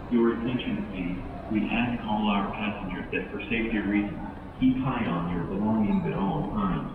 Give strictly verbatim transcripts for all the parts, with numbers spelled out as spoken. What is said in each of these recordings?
Your attention, please. We ask all our passengers that for safety reasons, keep high on your belongings at all times.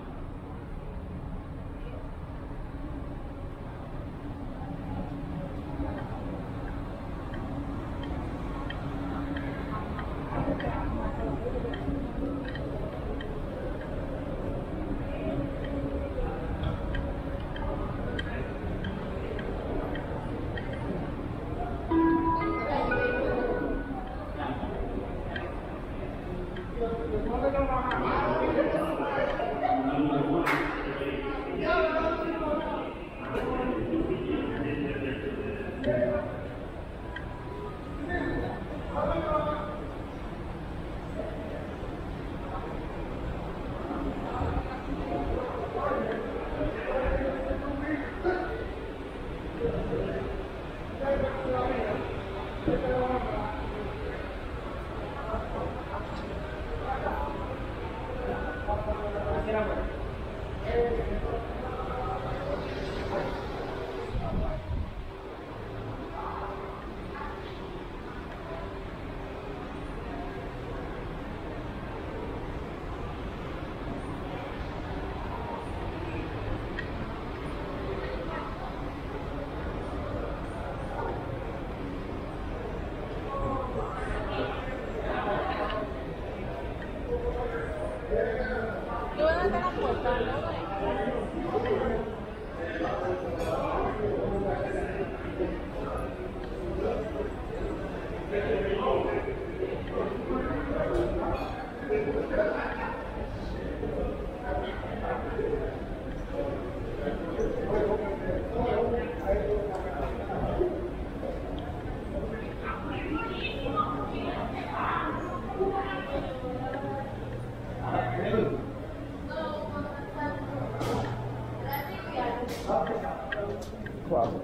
Wow.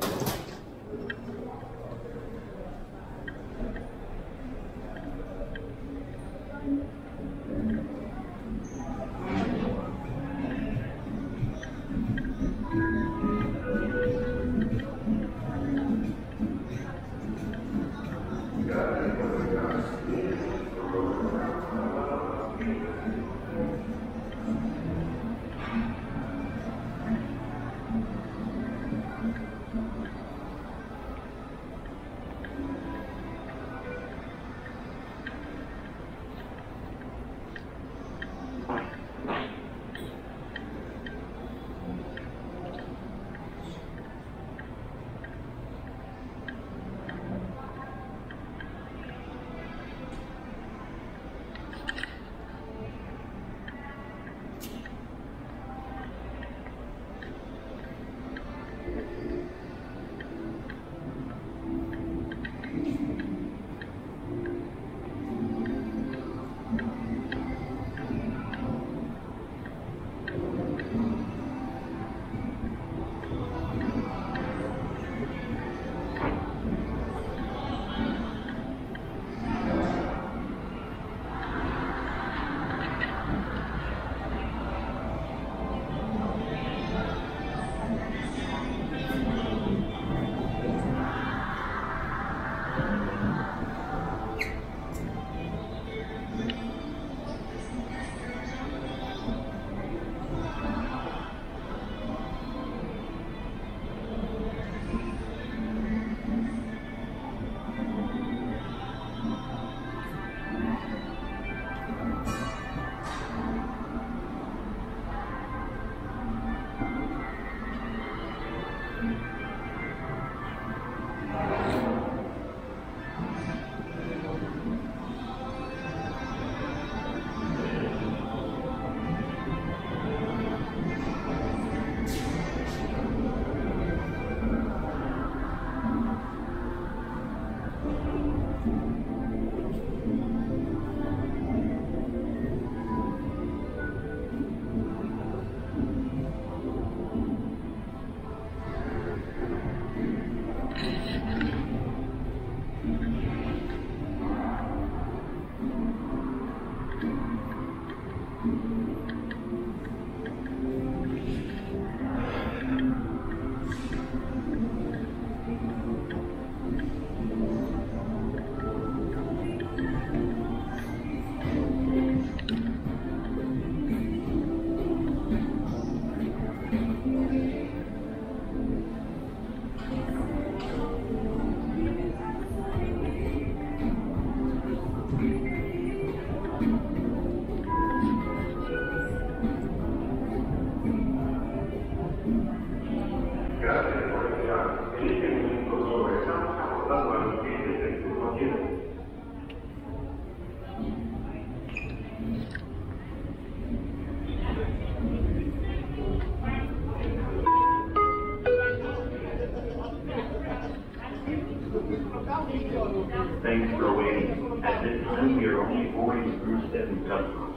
Thanks for waiting. At this time, we are only boarding Group seven customers.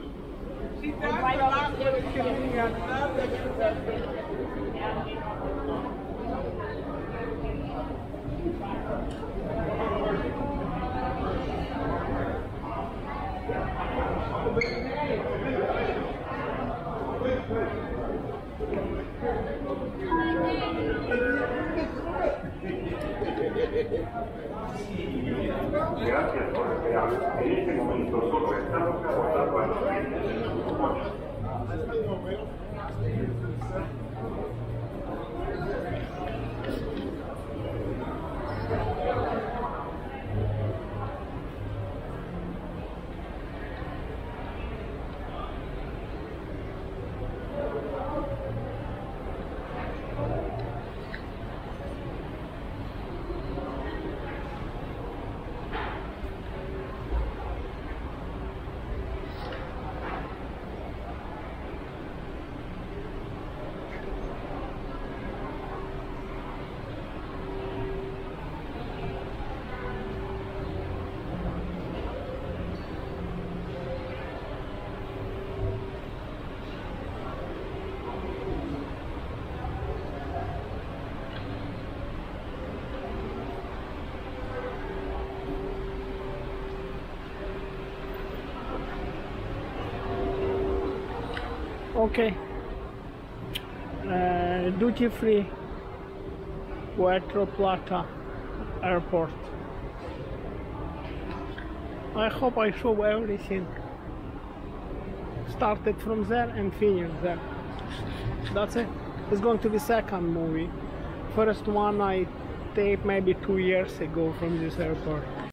Gracias por esperar. En este momento solo estamos abordando a los clientes de nuestro coche. Okay, uh, duty free Puerto Plata Airport. I hope I show everything. Started from there and finished there. That's it. It's going to be second movie. First one I taped maybe two years ago from this airport.